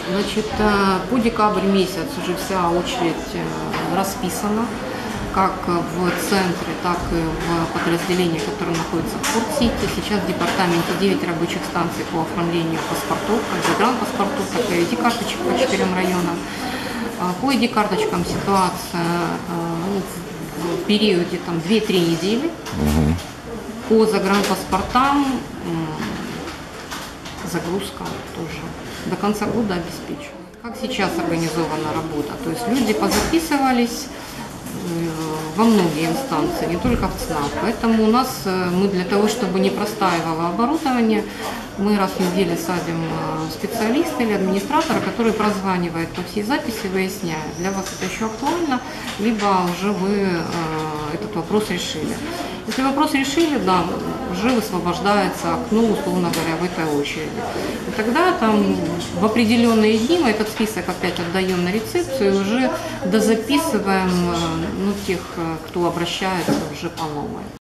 Значит, по декабрь месяц уже вся очередь расписана, как в центре, так и в подразделении, которое находится в Форт-Сити. Сейчас в департаменте 9 рабочих станций по оформлению паспортов, как загранпаспортов, так и ID-карточек по 4 районам. По ID-карточкам ситуация в периоде 2-3 недели. По загранпаспортам загрузка тоже до конца года обеспечена. Как сейчас организована работа? То есть люди позаписывались во многие инстанции, не только в ЦНАП. Поэтому у нас, мы для того, чтобы не простаивало оборудование, мы раз в неделю садим специалиста или администратора, который прозванивает по всей записи, выясняя, для вас это еще актуально, либо уже вы этот вопрос решили. Если вопрос решили, да, уже высвобождается окно, условно говоря, в этой очереди. И тогда в определенные дни мы этот список опять отдаем на рецепцию и уже дозаписываем тех, кто обращается уже по новой.